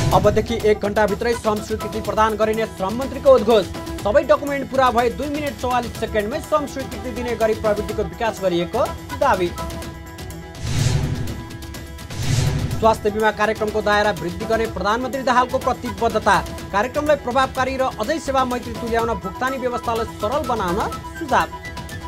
अबदेखि 1 घण्टाभित्रै श्रम स्वीकृति प्रदान गरिने श्रम मन्त्रीको उद्घोष। सबै डकुमेन्ट पूरा भए 2 मिनेट 44 सेकेन्डमै श्रम स्वीकृति दिने गरी प्रविधिको विकास गरिएको दावी। स्वास्थ्य बीमा कार्यक्रमको दायरा वृद्धि गर्ने प्रधानमन्त्री दाहालको प्रतिबद्धता। कार्यक्रमलाई प्रभावकारी र अझै सेवा मैत्री तुल्याउन भुक्तानी व्यवस्थालाई सरल बनाउन सुझाव।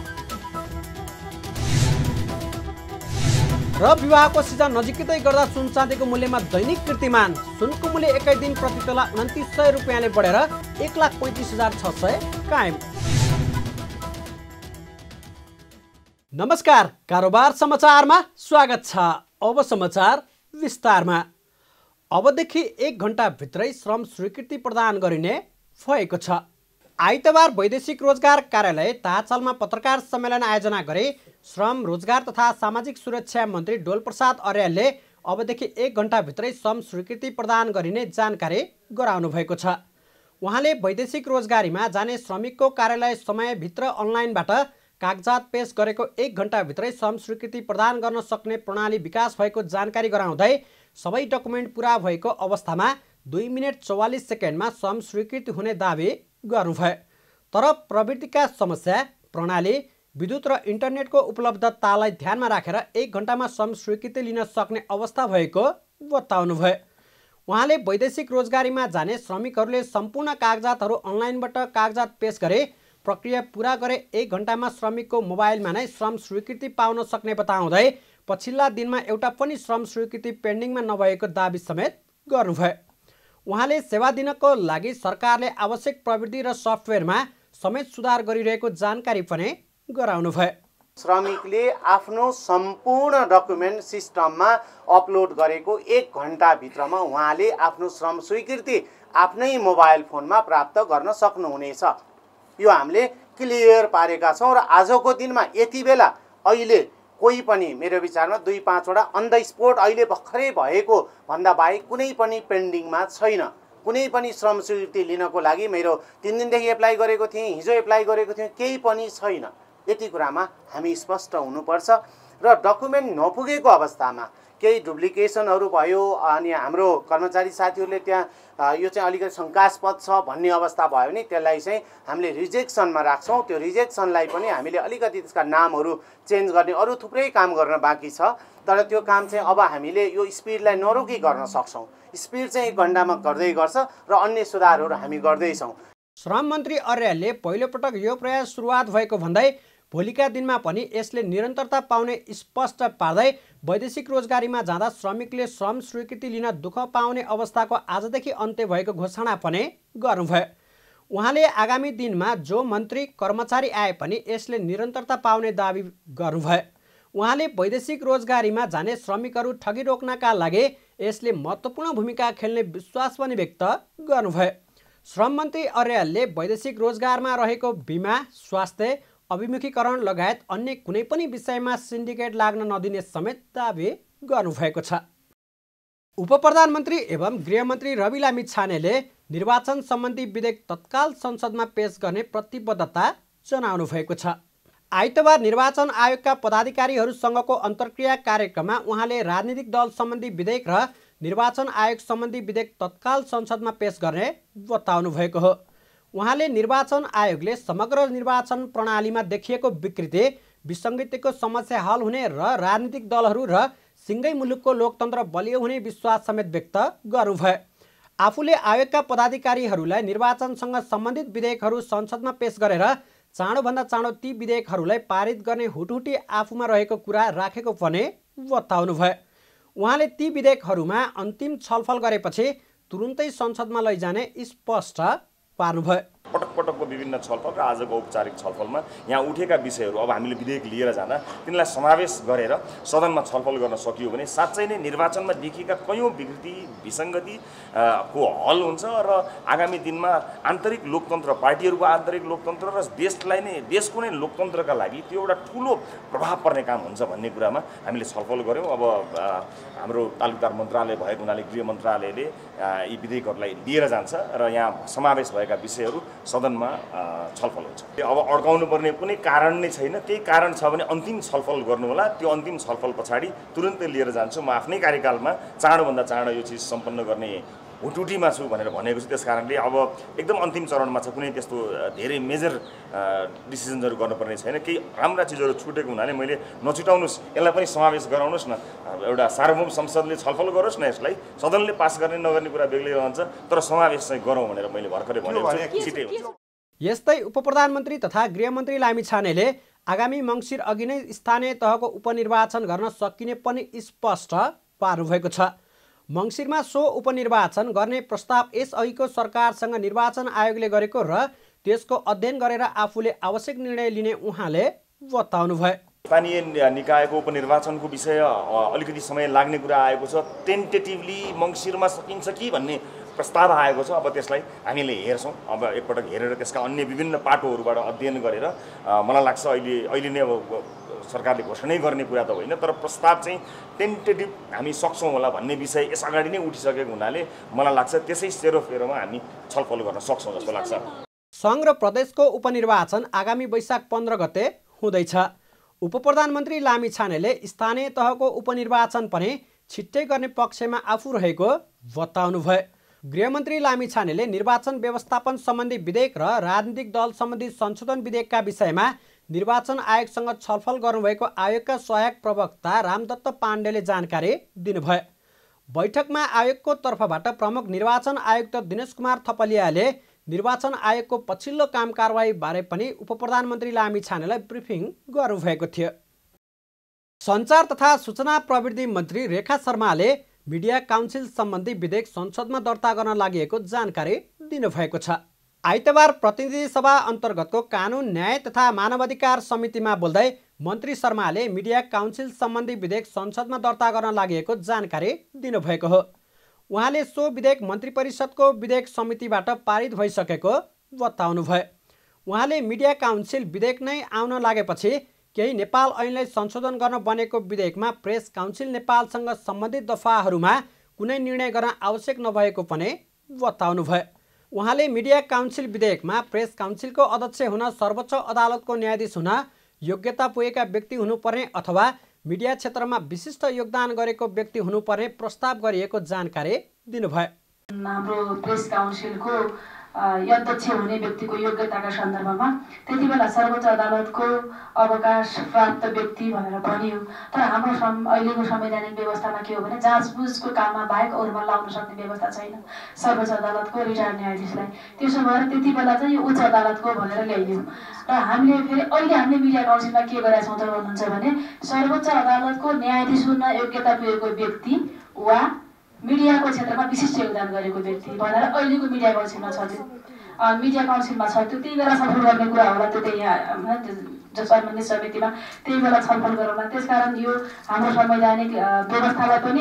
र विवाहको सिजन नजिकै गर्दा सुन चाँदीको मूल्यमा दैनिक कीर्तिमान। सुनको मूल्य एकै दिन प्रति तोला 2900 रुपियाँले बढेर 1,35,600 कायम। नमस्कार, कारोबार समाचारमा स्वागत छ। अब समाचार विस्तारमा। अबदेखि 1 घण्टाभित्रै श्रम स्वीकृति प्रदान गरिने भएको छ। आइतबार वैदेशिक रोजगार कार्यालय ताचालमा पत्रकार सम्मेलन आयोजना गरे श्रम रोजगार तथा सामाजिक सुरक्षा मन्त्री डोलप्रसाद अर्यालले अबदेखि 1 घण्टाभित्रै श्रम स्वीकृति प्रदान गरिने जानकारी गराउनु भएको छ। उहाँले वैदेशिक रोजगारीमा जाने श्रमिकको कार्यालय समयभित्र अनलाइनबाट कागजात पेश गरेको 1 घण्टाभित्रै श्रम स्वीकृति प्रदान गर्न सक्ने प्रणाली विकास भएको जानकारी गराउँदै सबै डकुमेन्ट पुरा भएको अवस्थामा 2 मिनेट 44 सेकेन्डमा श्रम स्वीकृति हुने दावी गर्नुभयो। तर प्रविधिका समस्या, प्रणाली, विद्युत र इन्टरनेटको उपलब्धतालाई ध्यानमा राखेर 1 घण्टामा श्रम स्वीकृति लिन सक्ने अवस्था भएको बताउनुभयो। उहाँले वैदेशिक रोजगारीमा जाने श्रमिकहरूले सम्पूर्ण कागजातहरू अनलाइनबाट कागजात पेश गरे प्रक्रिया पूरा गरे 1 घण्टामा श्रमिकको मोबाइलमा नै श्रम स्वीकृति पाउन सक्ने बताउँदै पछिल्ला दिनमा एउटा पनि श्रम स्वीकृति पेन्डिङमा नभएको दावी समेत गर्नुभयो। उहाँले सेवा दिनको लागि सरकारले आवश्यक प्रविधि र सफ्टवेयरमा समेत सुधार गरिरहेको जानकारी पनि गराउनुभयो। श्रमिकले आफ्नो सम्पूर्ण डकुमेन्ट सिस्टममा अपलोड गरेको 1 घण्टाभित्रमा उहाँले आफ्नो श्रम स्वीकृति आफ्नै मोबाइल फोनमा प्राप्त गर्न सक्नुहुनेछ। यो हामीले क्लियर पारेका छौँ र आजको दिनमा यति बेला अहिले कोही पनि मेरो विचारमा 2-5 वटा अन द स्पोट अहिले भर्खरै भएको भन्दा बाहेक कुनै पनि पेन्डिङमा छैन। कुनै पनि श्रम स्वीकृति लिनको लागि मेरो 3 दिनदेखि एप्लाई गरेको थिएँ, हिजो एप्लाई गरेको थिएँ, केही पनि छैन। यति कुरामा हामी स्पष्ट हुनुपर्छ। र डकुमेन्ट नपुगेको अवस्थामा केही डुप्लिकेसनहरू भयो अनि हाम्रो कर्मचारी साथीहरूले त्यहाँ यो चाहिँ अलिकति शङ्कास्पद छ भन्ने अवस्था भयो भने त्यसलाई चाहिँ हामीले रिजेक्सनमा राख्छौँ। त्यो रिजेक्सनलाई पनि हामीले अलिकति त्यसका नामहरू चेन्ज गर्ने अरू थुप्रै काम गर्न बाँकी छ। तर त्यो काम चाहिँ अब हामीले यो स्पिडलाई नरोकी गर्न सक्छौँ। स्पिड चाहिँ 1 घण्टामा गर्दै गर्छ र अन्य सुधारहरू हामी गर्दैछौँ। श्रम मन्त्री अर्यालले पहिलोपटक यो प्रयास सुरुवात भएको भन्दै भोलिका दिनमा पनि यसले निरन्तरता पाउने स्पष्ट पार्दै वैदेशिक रोजगारीमा जाँदा श्रमिकले श्रम स्वीकृति लिन दुःख पाउने अवस्थाको आजदेखि अन्त्य भएको घोषणा पनि गर्नुभयो। उहाँले आगामी दिनमा जो मन्त्री कर्मचारी आए पनि यसले निरन्तरता पाउने दावी गर्नुभयो। उहाँले वैदेशिक रोजगारीमा जाने श्रमिकहरू ठगी रोक्नका लागि यसले महत्त्वपूर्ण भूमिका खेल्ने विश्वास पनि व्यक्त गर्नुभयो। श्रम मन्त्री अर्यालले वैदेशिक रोजगारमा रहेको बिमा, स्वास्थ्य, अभिमुखीकरण लगायत अन्य कुनै पनि विषयमा सिन्डिकेट लाग्न नदिने समेत दावी गर्नुभएको छ। उपप्रधानमन्त्री एवं गृहमन्त्री रवि लामिछानेले निर्वाचन सम्बन्धी विधेयक तत्काल संसदमा पेश गर्ने प्रतिबद्धता जनाउनु भएको छ। आइतबार निर्वाचन आयोगका पदाधिकारीहरूसँगको अन्तर्क्रिया कार्यक्रममा उहाँले राजनीतिक दल सम्बन्धी विधेयक र निर्वाचन आयोग सम्बन्धी विधेयक तत्काल संसदमा पेश गर्ने बताउनु भएको हो। उहाँले निर्वाचन आयोगले समग्र निर्वाचन प्रणालीमा देखिएको विकृति, विसङ्गतिको समस्या हल हुने र राजनीतिक दलहरू र सिङ्गै मुलुकको लोकतन्त्र बलियो हुने विश्वास समेत व्यक्त गर्नुभयो। आफूले आयोगका पदाधिकारीहरूलाई निर्वाचनसँग सम्बन्धित विधेयकहरू संसदमा पेश गरेर चाँडोभन्दा चाँडो ती विधेयकहरूलाई पारित गर्ने हुटहुटी आफूमा रहेको कुरा राखेको पनि बताउनुभयो। उहाँले ती विधेयकहरूमा अन्तिम छलफल गरेपछि तुरुन्तै संसदमा लैजाने स्पष्ट पार्नुभयो। पटक पटकको विभिन्न छलफल र आजको औपचारिक छलफलमा यहाँ उठेका विषयहरू अब हामीले विधेयक लिएर जाँदा तिनलाई समावेश गरेर सदनमा छलफल गर्न सकियो भने साँच्चै नै निर्वाचनमा देखिएका कयौँ विकृति, विसङ्गति को हल हुन्छ र आगामी दिनमा आन्तरिक लोकतन्त्र, पार्टीहरूको आन्तरिक लोकतन्त्र र देशलाई नै, देशको नै लोकतन्त्रका लागि त्यो एउटा ठुलो प्रभाव पर्ने काम हुन्छ भन्ने कुरामा हामीले छलफल गऱ्यौँ। अब हाम्रो तालुकदार मन्त्रालय भएको हुनाले गृह मन्त्रालयले यी विधेयकहरूलाई लिएर जान्छ र यहाँ समावेश भएका विषयहरू सदनमा छलफल हुन्छ। अब अड्काउनु पर्ने कुनै कारण नै छैन। केही कारण छ भने अन्तिम छलफल गर्नु होला। त्यो अन्तिम छलफल पछाडि तुरुन्तै लिएर जान्छु। म आफ्नै कार्यकालमा चाँडोभन्दा चाँडो यो चिज सम्पन्न गर्ने हुटुटीमा छु भनेर भनेको छु। त्यस कारणले अब एकदम अन्तिम चरणमा छ, कुनै त्यस्तो धेरै मेजर डिसिजन्सहरू गर्नुपर्ने छैन। केही राम्रा चिजहरू छुटेको हुनाले मैले नछुटाउनुहोस्, यसलाई पनि समावेश गराउनुहोस् न, एउटा सार्वभौम संसदले छलफल गरोस् न, यसलाई सदनले पास गर्ने नगर्ने कुरा बेग्लै रहन्छ, तर समावेश चाहिँ गरौँ भनेर मैले भर्खरै भनेको छु। छिटै हुन्छ। यस्तै उपप्रधानमन्त्री तथा गृहमन्त्री लामिछानेले आगामी मङ्सिर अघि नै स्थानीय तहको उपनिर्वाचन गर्न सकिने पनि स्पष्ट पार्नुभएको छ। मङ्सिरमा सो उपनिर्वाचन गर्ने प्रस्ताव यसअघिको सरकारसँग निर्वाचन आयोगले गरेको र त्यसको अध्ययन गरेर आफूले आवश्यक निर्णय लिने उहाँले बताउनुभयो। स्थानीय निकायको उपनिर्वाचनको विषय अलिकति समय लाग्ने कुरा आएको छ। टेन्टेटिभली मङ्सिरमा सकिन्छ कि भन्ने प्रस्ताव आएको छ। अब त्यसलाई हामीले हेर्छौँ। अब एकपटक हेरेर त्यसका अन्य विभिन्न पाटोहरूबाट अध्ययन गरेर मलाई लाग्छ अहिले नै अब सरकारले घोषणै गर्ने कुरा त होइन, तर प्रस्ताव चाहिँ टेन्टेटिभ हामी सक्छौँ होला भन्ने विषय यस अगाडि नै उठिसकेको हुनाले मलाई लाग्छ त्यसै सेरोफेरोमा हामी छलफल गर्न सक्छौँ जस्तो लाग्छ। सङ्घ र प्रदेशको उपनिर्वाचन आगामी वैशाख 15 गते हुँदैछ। उपप्रधानमन्त्री लामिछानेले स्थानीय तहको उपनिर्वाचन पनि छिट्टै गर्ने पक्षमा आफू रहेको बताउनुभयो। गृहमन्त्री लामिछानेले निर्वाचन व्यवस्थापन सम्बन्धी विधेयक र राजनीतिक दल सम्बन्धी संशोधन विधेयकका विषयमा निर्वाचन आयोगसँग छलफल गर्नुभएको आयोगका सहायक प्रवक्ता रामदत्त पाण्डेले जानकारी दिनुभयो। बैठकमा आयोगको तर्फबाट प्रमुख निर्वाचन आयुक्त दिनेश कुमार थपलियाले निर्वाचन आयोगको पछिल्लो काम कारवाही बारे पनि उपप्रधानमन्त्री लामिछानेलाई ब्रिफिङ गर्नुभएको थियो। सञ्चार तथा सूचना प्रविधि मन्त्री रेखा शर्माले मिडिया काउन्सिल सम्बन्धी विधेयक संसदमा दर्ता गर्न लागि जानकारी दिनुभएको छ। आइतबार प्रतिनिधि सभा अन्तर्गतको कानुन न्याय तथा मानवाधिकार समितिमा बोल्दै मन्त्री शर्माले मिडिया काउन्सिल सम्बन्धी विधेयक संसदमा दर्ता गर्न लागि जानकारी दिनुभएको हो। उहाँले सो विधेयक मन्त्री परिषदको विधेयक समितिबाट पारित भइसकेको बताउनुभयो। उहाँले मिडिया काउन्सिल विधेयक नै आउन लागेपछि केही नेपाल ऐनलाई संशोधन गर्न बनेको विधेयकमा प्रेस काउन्सिल नेपालसँग सम्बन्धित दफाहरूमा कुनै निर्णय गर्न आवश्यक नभएको पनि बताउनुभयो। उहाँले मिडिया काउन्सिल विधेयकमा प्रेस काउन्सिलको अध्यक्ष हुन सर्वोच्च अदालतको न्यायाधीश हुन योग्यता पुगेका व्यक्ति हुनुपर्ने अथवा मिडिया क्षेत्रमा विशिष्ट योगदान गरेको व्यक्ति हुनुपर्ने प्रस्ताव गरिएको जानकारी दिनुभयो। हाम्रो प्रेस काउन्सिलको अध्यक्ष हुने व्यक्तिको योग्यताका सन्दर्भमा त्यति बेला सर्वोच्च अदालतको अवकाश प्राप्त व्यक्ति भनेर भनियो। तर हाम्रो अहिलेको संवैधानिक व्यवस्थामा के हो भने जाँचबुझको काममा बाहेक अरूमा लाउन सक्ने व्यवस्था छैन सर्वोच्च अदालतको रिटायर्ड न्यायाधीशलाई। त्यसो भएर त्यति बेला चाहिँ यो उच्च अदालतको भनेर ल्याइदियो र हामीले फेरि अहिले हामीले मिडिया काउन्सिलमा के गरेका छौँ त भन्नुहुन्छ भने सर्वोच्च अदालतको न्यायाधीश हुन योग्यता पुगेको व्यक्ति वा मिडियाको क्षेत्रमा विशिष्ट योगदान गरेको व्यक्ति भनेर अहिलेको मिडिया काउन्सिलमा छ। त्यो मिडिया काउन्सिलमा छ, त्यो त्यही बेला छलफल गर्ने कुरा होला। त्यो त्यही जो सम्बन्धित समितिमा त्यही बेला छलफल गरौँला। त्यसकारण यो हाम्रो संवैधानिक व्यवस्थालाई पनि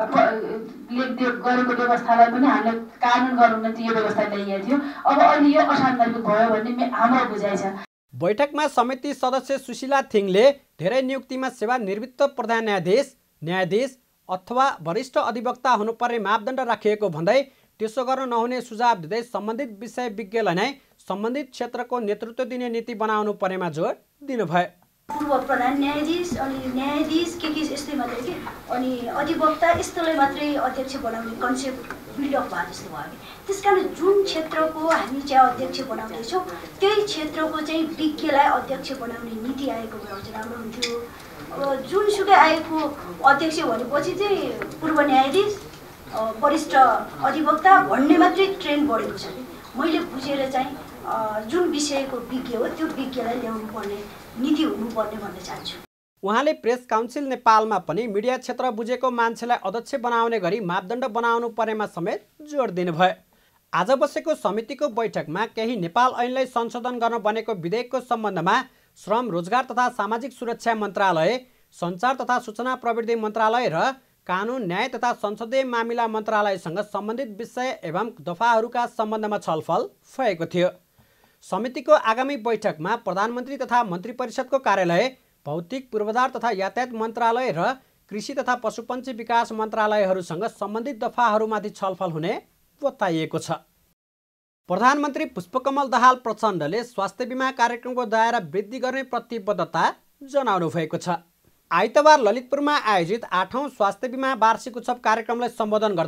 गरेको व्यवस्थालाई पनि हामीले कानुन गर्नु निम्ति यो व्यवस्था ल्याइएको थियो। अब अहिले यो असान्दर्भिक भयो भन्ने हाम्रो बुझाइ छ। बैठकमा समिति सदस्य सुशीला थिङले धेरै नियुक्तिमा सेवानिवृत्त प्रधान न्यायाधीश अथवा वरिष्ठ अधिवक्ता हुनुपर्ने मापदण्ड राखिएको भन्दै त्यसो गर्न नहुने सुझाव दिँदै सम्बन्धित विषय विज्ञलाई नै सम्बन्धित क्षेत्रको नेतृत्व दिने नीति बनाउनु पर्नेमा जोड दिनुभयो। पूर्व प्रधान न्यायाधीश अनि न्यायाधीश के यस्तै मात्रै के अनि अधिवक्ता यस्तोलाई मात्रै अध्यक्ष बनाउने कन्सेप्ट बिल्डअप भयो जस्तो भयो। त्यसकारण जुन क्षेत्रको हामी चाहिँ अध्यक्ष बनाउँदैछौँ त्यही क्षेत्रको चाहिँ विज्ञलाई अध्यक्ष बनाउने नीति आएको भए चाहिँ राम्रो हुन्थ्यो। जुनसुकै आएको अध्यक्ष भनेपछि चाहिँ पूर्व न्यायाधीश वरिष्ठ अधिवक्ता भन्ने मात्रै ट्रेन्ड बढेको छ। मैले बुझेर चाहिँ जुन विषयको विज्ञ हो त्यो विज्ञलाई ल्याउनु पर्ने नीति हुनुपर्ने भन्ने चाहन्छु। उहाँले प्रेस काउन्सिल नेपालमा पनि मिडिया क्षेत्र बुझेको मान्छेलाई अध्यक्ष बनाउने गरी मापदण्ड बनाउनु पर्नेमा समेत जोड दिनुभयो। आज बसेको समितिको बैठकमा केही नेपाल ऐनलाई संशोधन गर्न बनेको विधेयकको सम्बन्धमा श्रम रोजगार तथा सामाजिक सुरक्षा मन्त्रालय, सञ्चार तथा सूचना प्रविधि मन्त्रालय र कानुन न्याय तथा संसदीय मामिला मन्त्रालयसँग सम्बन्धित विषय एवं दफाहरूका सम्बन्धमा छलफल भएको थियो। समितिको आगामी बैठकमा प्रधानमन्त्री तथा मन्त्री परिषदको कार्यालय, भौतिक पूर्वाधार तथा यातायात मन्त्रालय र कृषि तथा पशुपन्छी विकास मन्त्रालयहरूसँग सम्बन्धित दफाहरूमाथि छलफल हुने बताइएको छ। प्रधानमन्त्री पुष्पकमल दाहाल प्रचण्डले स्वास्थ्य बिमा कार्यक्रमको दायरा वृद्धि गर्ने प्रतिबद्धता जनाउनु भएको छ। आइतबार ललितपुरमा आयोजित 8औं स्वास्थ्य बिमा वार्षिक उत्सव कार्यक्रमलाई सम्बोधन गर्दै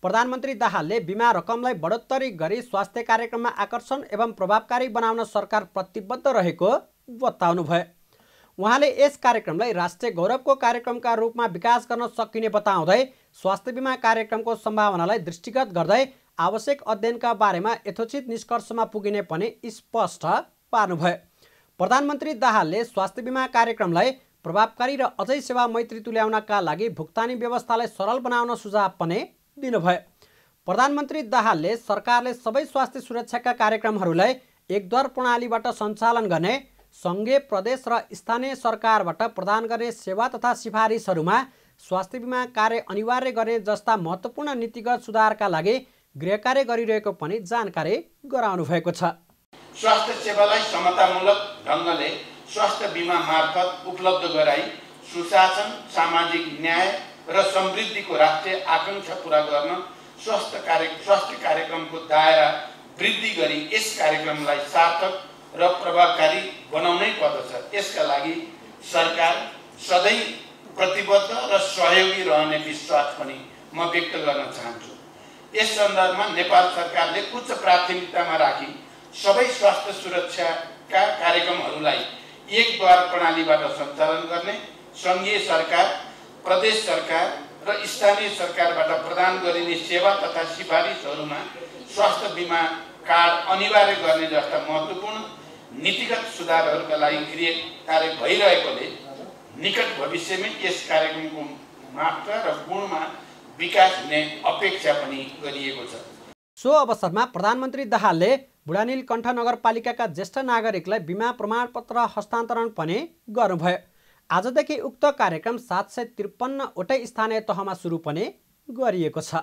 प्रधानमन्त्री दाहालले बिमा रकमलाई बढोत्तरी गरी स्वास्थ्य कार्यक्रममा आकर्षण एवं प्रभावकारी बनाउन सरकार प्रतिबद्ध रहेको बताउनुभयो। उहाँले यस कार्यक्रमलाई राष्ट्रिय गौरवको कार्यक्रमका रूपमा विकास गर्न सकिने बताउँदै स्वास्थ्य बिमा कार्यक्रमको सम्भावनालाई दृष्टिगत गर्दै आवश्यक अध्ययनका बारेमा यथोचित निष्कर्षमा पुगिने पनि स्पष्ट पार्नुभयो। प्रधानमन्त्री दाहालले स्वास्थ्य बिमा कार्यक्रमलाई प्रभावकारी र अझै सेवा मैत्री तुल्याउनका लागि भुक्तानी व्यवस्थालाई सरल बनाउन सुझाव पनि दिनुभयो। प्रधानमन्त्री दाहालले सरकारले सबै स्वास्थ्य सुरक्षाका कार्यक्रमहरूलाई एकद्वार प्रणालीबाट सञ्चालन गर्ने, सङ्घीय प्रदेश र स्थानीय सरकारबाट प्रदान गर्ने सेवा तथा सिफारिसहरूमा स्वास्थ्य बिमा कार्य अनिवार्य गर्ने जस्ता महत्त्वपूर्ण नीतिगत सुधारका लागि गृह कार्य गरिरहेको पनि जानकारी गराउनु भएको छ। स्वास्थ्य सेवालाई समतामूलक ढङ्गले स्वास्थ्य बिमा मार्फत उपलब्ध गराई सुशासन, सामाजिक न्याय र समृद्धिको राष्ट्रिय आकांक्षा पूरा गर्न स्वास्थ्य कार्यक्रमको दायरा वृद्धि गरी यस कार्यक्रमलाई सार्थक र प्रभावकारी बनाउनै पर्दछ। यसका लागि सरकार सधैँ प्रतिबद्ध र सहयोगी रहने विश्वास पनि म व्यक्त गर्न चाहन्छु। यस सन्दर्भमा नेपाल सरकारले उच्च प्राथमिकतामा राखी सबै स्वास्थ्य सुरक्षाका कार्यक्रमहरूलाई एकद्वार प्रणालीबाट सञ्चालन गर्ने, सङ्घीय सरकार, प्रदेश सरकार र स्थानीय सरकारबाट प्रदान गरिने सेवा तथा सिफारिसहरूमा स्वास्थ्य बिमा कार्ड अनिवार्य गर्ने जस्ता महत्त्वपूर्ण नीतिगत सुधारहरूका लागि गृह कार्य भइरहेकोले निकट भविष्यमै यस कार्यक्रमको मात्रा र गुणमा विकास हुने अपेक्षा पनि गरिएको छ। सो अवसरमा प्रधानमन्त्री दाहालले बुढानीलकण्ठ नगरपालिकाका ज्येष्ठ नागरिकलाई बिमा प्रमाणपत्र हस्तान्तरण पनि गर्नुभयो। आजदेखि उक्त कार्यक्रम 753 वटै स्थानीय तहमा सुरु पनि गरिएको छ।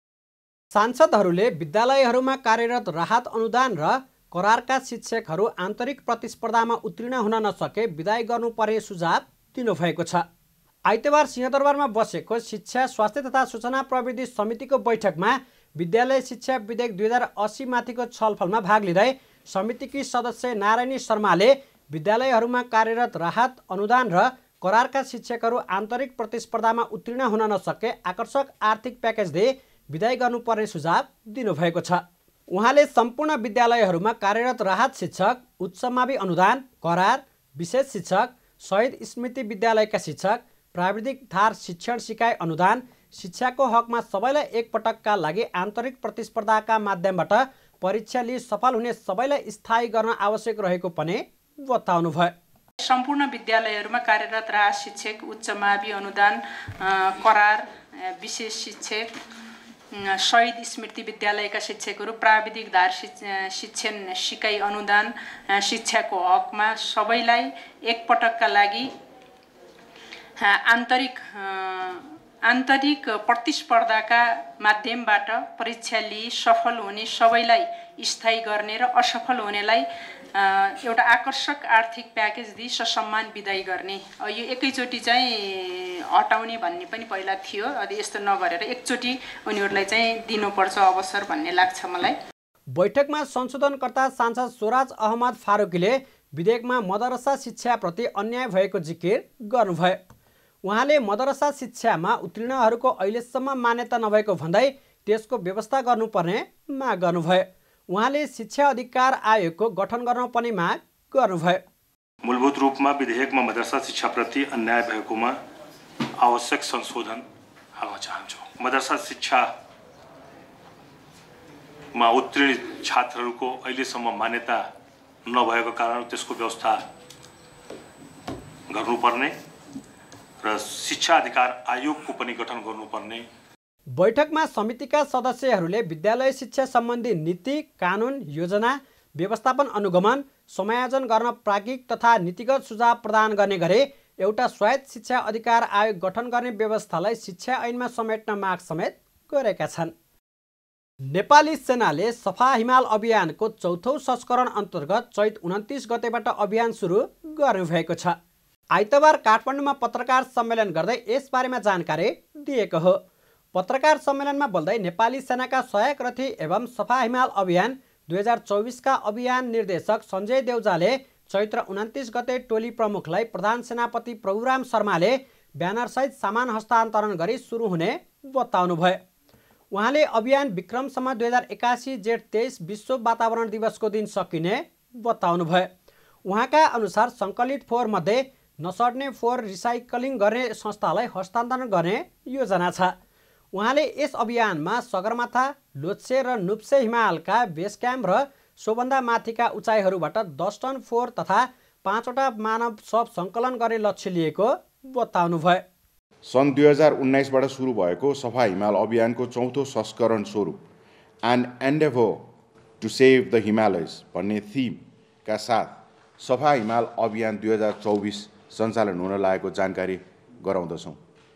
सांसदहरूले विद्यालयहरूमा कार्यरत राहत अनुदान र करारका शिक्षकहरू आन्तरिक प्रतिस्पर्धामा उत्तीर्ण हुन नसके विदाय गर्नुपर्ने सुझाव दिनुभएको छ। आइतबार सिंहदरबारमा बसेको शिक्षा, स्वास्थ्य तथा सूचना प्रविधि समितिको बैठकमा विद्यालय शिक्षा विधेयक 2080 माथिको छलफलमा भाग लिँदै समितिकी सदस्य नारायणी शर्माले विद्यालयहरूमा कार्यरत राहत अनुदान र करारका शिक्षकहरू आन्तरिक प्रतिस्पर्धामा उत्तीर्ण हुन नसके आकर्षक आर्थिक प्याकेज दिए विदाय गर्नुपर्ने सुझाव दिनुभएको छ। उहाँले सम्पूर्ण विद्यालयहरूमा कार्यरत राहत शिक्षक, उच्च मावि अनुदान, करार, विशेष शिक्षक, शहीद स्मृति विद्यालयका शिक्षक, प्राविधिक धार शिक्षण सिकाइ अनुदान, शिक्षाको हकमा सबैलाई एकपटकका लागि आन्तरिक प्रतिस्पर्धाका माध्यमबाट परीक्षा लिई सफल हुने सबैलाई स्थायी गर्न आवश्यक रहेको पनि बताउनुभयो। सम्पूर्ण विद्यालयहरूमा कार्यरत राहत शिक्षक, उच्च मावि अनुदान, करार, विशेष शिक्षक, शहीद स्मृति विद्यालयका शिक्षकहरू, प्राविधिक धार शिक्षण सिकाइ अनुदान, शिक्षाको हकमा सबैलाई एकपटकका लागि आन्तरिक प्रतिस्पर्धाका माध्यमबाट परीक्षा लिई सफल हुने सबैलाई स्थायी गर्ने र असफल हुनेलाई एउटा आकर्षक आर्थिक प्याकेज दिई ससम्मान विदाई गर्ने। यो एकैचोटि चाहिँ हटाउने भन्ने पनि पहिला थियो, अनि यस्तो नगरेर एकचोटि उनीहरूलाई चाहिँ दिनुपर्छ अवसर भन्ने लाग्छ मलाई। बैठकमा संशोधनकर्ता सांसद स्वराज अहमद फारूकीले विधेयकमा मदरसा शिक्षाप्रति अन्याय भएको जिकिर गर्नुभयो। उहाँले मदरसा शिक्षामा उत्तीर्णहरूको अहिलेसम्म मान्यता नभएको भन्दै त्यसको व्यवस्था गर्नुपर्ने माग गर्नुभयो। उहाँले शिक्षा अधिकार आयोगको गठन गर्न पनि माग गर्नुभयो। मूलभूत रूपमा विधेयकमा मदरसा शिक्षाप्रति अन्याय भएकोमा आवश्यक संशोधन हाल्न चाहन्छु। मदरसा शिक्षामा उत्तीर्ण छात्रहरूको अहिलेसम्म मान्यता नभएको कारण त्यसको व्यवस्था गर्नुपर्ने र शिक्षा अधिकार आयोगको पनि गठन गर्नुपर्ने। बैठकमा समितिका सदस्यहरूले विद्यालय शिक्षा सम्बन्धी नीति, कानुन, योजना, व्यवस्थापन अनुगमन, समायोजन गर्न प्राज्ञिक तथा नीतिगत सुझाव प्रदान गर्ने गरे एउटा स्वायत्त शिक्षा अधिकार आयोग गठन गर्ने व्यवस्थालाई शिक्षा ऐनमा समेट्न माग समेत गरेका छन्। नेपाली सेनाले सफा हिमाल अभियानको चौथो संस्करण अन्तर्गत चैत 29 गतेबाट अभियान सुरु गर्नुभएको छ। आइतबार काठमाडौँमा पत्रकार सम्मेलन गर्दै यसबारेमा जानकारी दिएको हो। पत्रकार सम्मेलनमा बोल्दै नेपाली सेनाका सहायक रथी एवं सफा हिमाल अभियान 2024 का अभियान निर्देशक सञ्जय देउजाले चैत्र 29 गते टोली प्रमुखलाई प्रधान सेनापति प्रभुराम शर्माले ब्यानरसहित सामान हस्तान्तरण गरी सुरु हुने बताउनुभयो। उहाँले अभियान विक्रमसम्म 2081 जेठ 23 विश्व वातावरण दिवसको दिन सकिने बताउनुभयो। उहाँका अनुसार सङ्कलित फोहोर मध्ये नसड्ने फोहोर रिसाइक्लिङ गर्ने संस्थालाई हस्तान्तरण गर्ने योजना छ। उहाँले यस अभियानमा सगरमाथा, लोच्छे र नुप्से हिमालका बेस क्याम्प र सोभन्दा माथिका उचाइहरूबाट 10 टन फोहोर तथा 5वटा मानव शव सङ्कलन गर्ने लक्ष्य लिएको बताउनुभयो। सन् 2019बाट सुरु भएको सफा हिमाल अभियानको चौथो संस्करण स्वरूप an endeavour to save the Himalayas भन्ने थिमका साथ सफा हिमाल अभियान 2024 सञ्चालन हुन लागेको जानकारी गराउँदछौँ।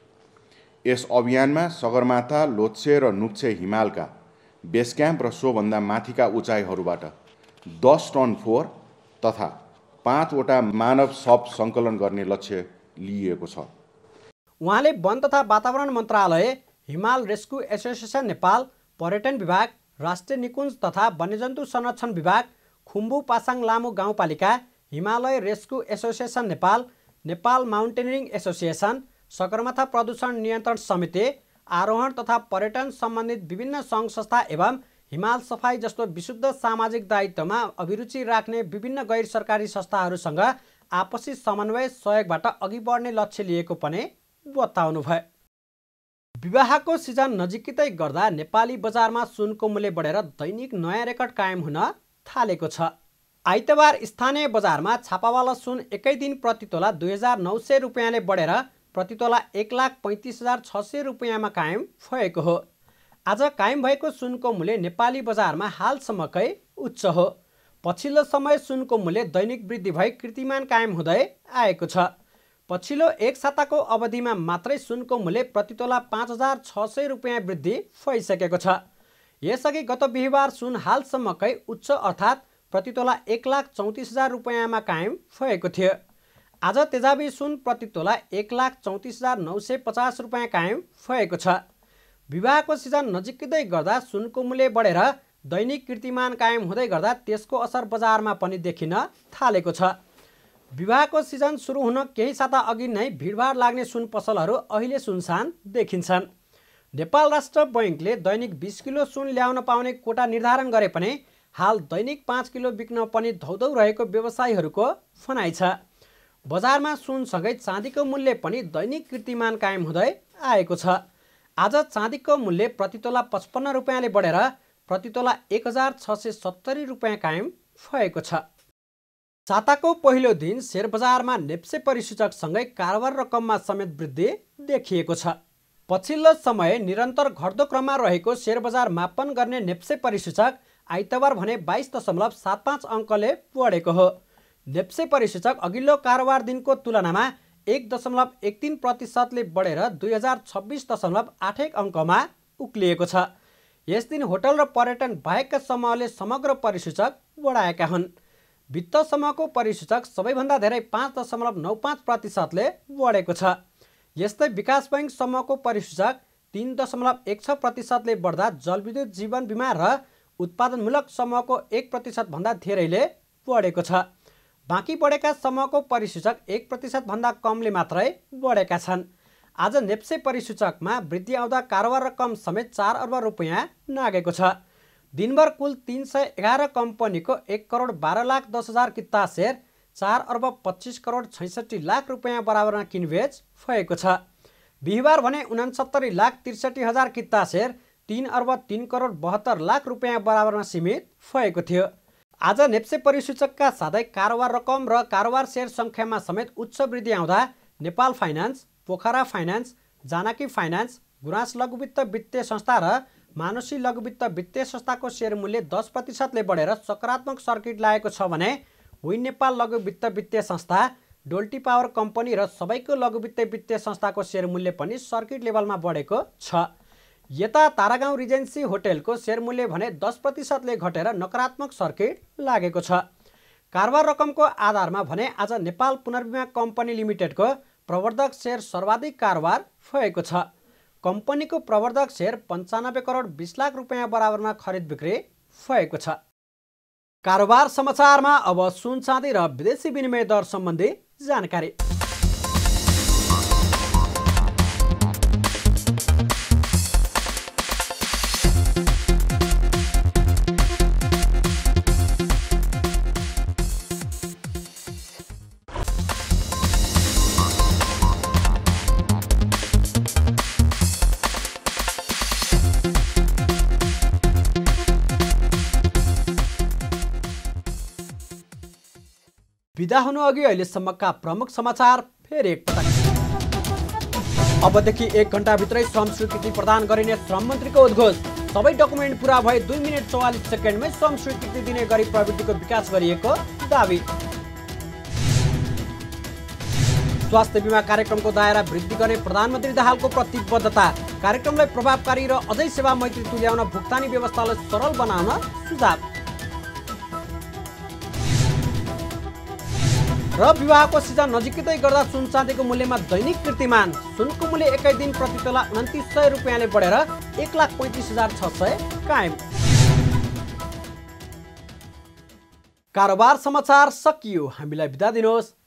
यस अभियानमा सगरमाथा, लोच्छे र नुप्से हिमालका बेस क्याम्प र सोभन्दा माथिका उचाइहरूबाट 10 टन फोहोर तथा 5वटा मानव शव सङ्कलन गर्ने लक्ष्य लिएको छ। उहाँले वन तथा वातावरण मन्त्रालय, हिमाल रेस्क्यु एसोसिएसन नेपाल, पर्यटन विभाग, राष्ट्रिय निकुञ्ज तथा वन्यजन्तु संरक्षण विभाग, खुम्बु पासाङ लामो गाउँपालिका, Himalaya rescue association Nepal, Nepal mountaineering association, Sagarmatha प्रदूषण नियन्त्रण समिति, आरोहण तथा पर्यटन सम्बन्धित विभिन्न सङ्घ संस्था एवं हिमाल सफाई जस्तो विशुद्ध सामाजिक दायित्वमा अभिरुचि राख्ने विभिन्न गैर सरकारी संस्थाहरूसँग आपसी समन्वय सहयोगबाट अघि बढ्ने लक्ष्य लिएको पनि बताउनुभयो। विवाहको सिजन नजिकै गर्दा नेपाली बजारमा सुनको मूल्य बढेर दैनिक नयाँ रेकर्ड कायम हुन थालेको छ। आइतबार स्थानीय बजारमा छापावाला सुन एकै दिन प्रति तोला 2900 रुपियाँले बढेर प्रति तोला 1,35,600 रुपियाँमा कायम भएको हो। आज कायम भएको सुनको मूल्य नेपाली बजारमा हालसम्मकै उच्च हो। पछिल्लो समय सुनको मूल्य दैनिक वृद्धि भई कीर्तिमान कायम हुँदै आएको छ। पछिल्लो एक साताको अवधिमा मात्रै सुनको मूल्य प्रति तोला 5,600 रुपियाँ वृद्धि भइसकेको छ। यसअघि गत बिहिबार सुन हालसम्मकै उच्च अर्थात् प्रति तोला 1,34,000 रुपियाँमा कायम भएको थियो। आज तेजाबी सुन प्रति तोला 1,34,950 रुपियाँ कायम भएको छ। विवाहको सिजन नजिकै गर्दा सुनको मूल्य बढेर दैनिक कीर्तिमान कायम हुँदै गर्दा त्यसको असर बजारमा पनि देखिन थालेको छ। विवाहको सिजन सुरु हुन केही साता अघि नै भिडभाड लाग्ने सुन पसलहरू अहिले सुनसान देखिन्छन्। नेपाल राष्ट्र बैङ्कले दैनिक 20 किलो सुन ल्याउन पाउने कोटा निर्धारण गरे पनि हाल दैनिक 5 किलो बिक्न पनि धौधौ रहेको व्यवसायीहरूको भनाइ छ। बजारमा सुनसँगै चाँदीको मूल्य पनि दैनिक कीर्तिमान कायम हुँदै आएको छ। आज चाँदीको मूल्य प्रति तोला 55 रुपियाँले बढेर प्रति तोला 1,670 रुपियाँ कायम भएको छ। साताको पहिलो दिन शेयर बजारमा नेप्से परिसूचकसँगै कारोबार रकममा समेत वृद्धि देखिएको छ। पछिल्लो समय निरन्तर घट्दो क्रममा रहेको शेयर बजार मापन गर्ने नेप्से परिसूचक आइतबार भने 22.75 अङ्कले बढेको हो। नेप्से परिसूचक अघिल्लो कारोबार दिनको तुलनामा 1.13% बढेर 2026.81 अङ्कमा उक्लिएको छ। यस दिन होटल र पर्यटन बाहेकका समूहले समग्र परिसूचक बढाएका हुन्। वित्त समूहको परिसूचक सबैभन्दा धेरै 5.95%ले बढेको छ। यस्तै विकास बैङ्क समूहको परिसूचक 3.16%ले बढ्दा जलविद्युत, जीवन बिमा र उत्पादनमूलक समूहको 1% भन्दा धेरैले बढेको छ। बाँकी बढेका समूहको परिसूचक 1% भन्दा कमले मात्रै बढेका छन्। आज नेप्से परिसूचकमा वृद्धि आउँदा कारोबार रकम समेत 4 अर्ब रुपियाँ नागेको छ। दिनभर कुल 311 कम्पनीको 1,12,10,000 किता सेयर 4 अर्ब 25 करोड 66 लाख रुपियाँ बराबरमा किनबेच भएको छ। बिहिबार भने 69,63,000 किता सेयर 3 अर्ब 3 करोड 72 लाख रुपियाँ बराबरमा सीमित भएको थियो। आज नेप्से परिसूचकका साथै कारोबार रकम र कारोबार सेयर सङ्ख्यामा समेत उच्च वृद्धि आउँदा Nepal finance, Pokhara finance, Janaki finance, Gurans लघुवित्त वित्तीय संस्था र मानुषी लघुवित्त वित्तीय संस्थाको सेयर मूल्य 10%ले बढेर सकारात्मक सर्किट लागेको छ भने विन नेपाल लघुवित्त वित्तीय संस्था, डोल्टी पावर कम्पनी र सबैको लघुवित्त वित्तीय संस्थाको सेयर मूल्य पनि सर्किट लेभलमा बढेको छ। यता तारागाउँ रिजेन्सी होटेलको सेयर मूल्य भने 10%ले घटेर नकारात्मक सर्किट लागेको छ। कारोबार रकमको आधारमा भने आज नेपाल पुनर्बिमा कम्पनी लिमिटेडको प्रवर्धक सेयर सर्वाधिक कारोबार भएको छ। कम्पनीको प्रवर्धक सेयर 95 करोड 20 लाख रुपियाँ बराबरमा खरिद बिक्री भएको छ। कारोबार समाचारमा अब सुन चाँदी र विदेशी विनिमय दर सम्बन्धी जानकारी। बिदा हुनु अघि अहिलेसम्मका प्रमुख समाचार फेरि एकपटक। अबदेखि 1 घण्टाभित्रै श्रम स्वीकृति प्रदान गरिने श्रम मन्त्रीको उद्घोष। सबै डकुमेन्ट पूरा भए 2 मिनेट 44 सेकेन्डमै श्रम स्वीकृति दिने गरी प्रविधिको विकास गरिएको दावी। स्वास्थ्य बीमा कार्यक्रमको दायरा वृद्धि गर्ने प्रधानमन्त्री दाहालको प्रतिबद्धता। कार्यक्रमलाई प्रभावकारी र अझै सेवा मैत्री तुल्याउन भुक्तानी व्यवस्थालाई सरल बनाउन सुझाव। र विवाहको सिजन नजिकै गर्दा सुन चाँदीको मूल्यमा दैनिक कीर्तिमान। सुनको मूल्य एकै दिन प्रति तोला 2900 रुपियाँले बढेर 1,35,600 कायम। कारोबार समाचार सकियो। हामीलाई बिदा दिनुहोस्।